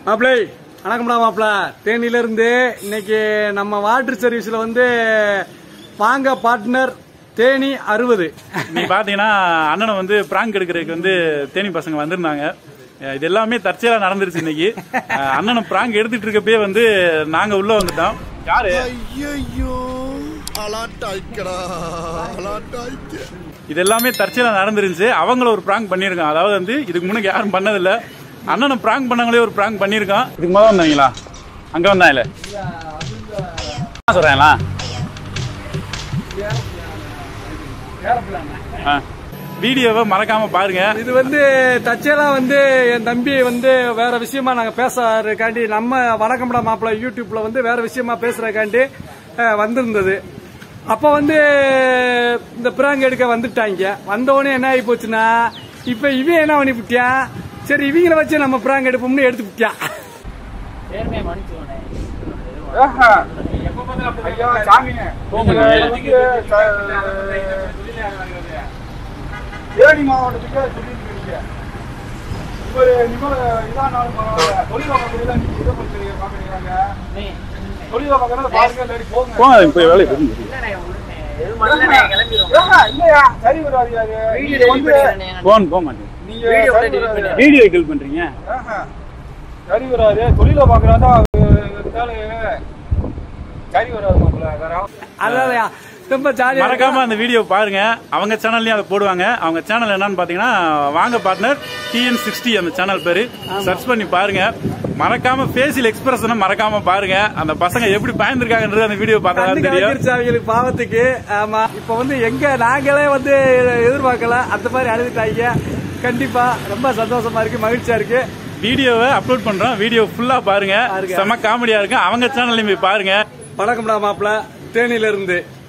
மாப்பிளை வணக்கம்டா மாப்பிள. தேனியில இருந்து இன்னைக்கு நம்ம வாட்டர் சர்வீஸ்ல வந்து வாங்க பார்ட்னர் தேனி 60. நீ பாத்தீங்கன்னா அண்ணனை வந்து பிராங்க் எடுக்கிறதுக்கு வந்து தேனி பசங்க வந்திருந்தாங்க. இது எல்லாமே தற்செயலா நடந்துருச்சு. இன்னைக்கு அண்ணனை பிராங்க் எடுத்துட்டு இருக்கப்பே வந்து நாங்க உள்ள வந்துட்டோம். யாரு இது எல்லாமே தற்செயலா நடந்துருச்சு. அவங்கள ஒரு பிராங்க் பண்ணிருக்கான். அதாவது வந்து இதுக்கு முன்னாடி யாரும் பண்ணதில்ல. அண்ணனை பிராங்க் பண்ணவங்களே ஒரு பிராங்க் பண்ணிருக்கான். இதுக்கு முதல்ல வந்தாங்களா? அங்க வந்தாங்களே சொல்றேங்களா? வீடியோவை மறக்காம பாருங்க. இது வந்து தற்செயலா வந்து என் தம்பி வந்து வேற விஷயமா நாங்க பேசுறதுக்காண்டி நம்ம வணக்கம்டா மாப்பிள யூடியூப்ல வந்து வேற விஷயமா பேசுறதுக்காண்டி வந்திருந்தது. அப்ப வந்து இந்த பிராங்க் எடுக்க வந்துட்டாங்க. வந்தவொடனே என்ன ஆகி போச்சுன்னா இப்ப இவன் என்ன பண்ணி விட்டியான், சரி இவங்களை வச்சு நம்ம பிராங்க் எடுப்போம்னு எடுத்து விட்டியான். தேனி மாவட்டத்துக்கு சொல்லிட்டு வீடியோ கில் பண்றீங்க. சரி வராது. தொழில பாக்குறாங்க சரி வராது. மறக்காம அந்த வீடியோ பாருங்க. அவங்க சேனல்லயும் அதை போடுவாங்க. அவங்க சேனல் என்னன்னு பாத்தீங்கன்னா வாங்க பார்ட்னர் TN60 அந்த சேனல் பேரு. சர்ச் பண்ணி பாருங்க. மறக்காம ஃபேஷியல் எக்ஸ்பிரஷனை மறக்காம பாருங்க. அந்த பசங்க எப்படி பயந்துருக்காங்கன்றது அந்த வீடியோ பார்த்தா தெரியும். அவங்களுக்கு பாவத்துக்கு. ஆமா, இப்ப வந்து எங்க நாங்களே வந்து எதிர்பார்க்கல அந்த மாதிரி அழுதுட்டாங்க. கண்டிப்பா ரொம்ப சந்தோஷமா இருக்கு, மகிழ்ச்சியா இருக்கு. வீடியோவை அப்லோட் பண்றோம். வீடியோ ஃபுல்லா பாருங்க. செம காமெடியா இருக்கு. அவங்க சேனல்லையும் போய் பாருங்க. வணக்கம்டா மாப்பிள தேனியில இருந்து.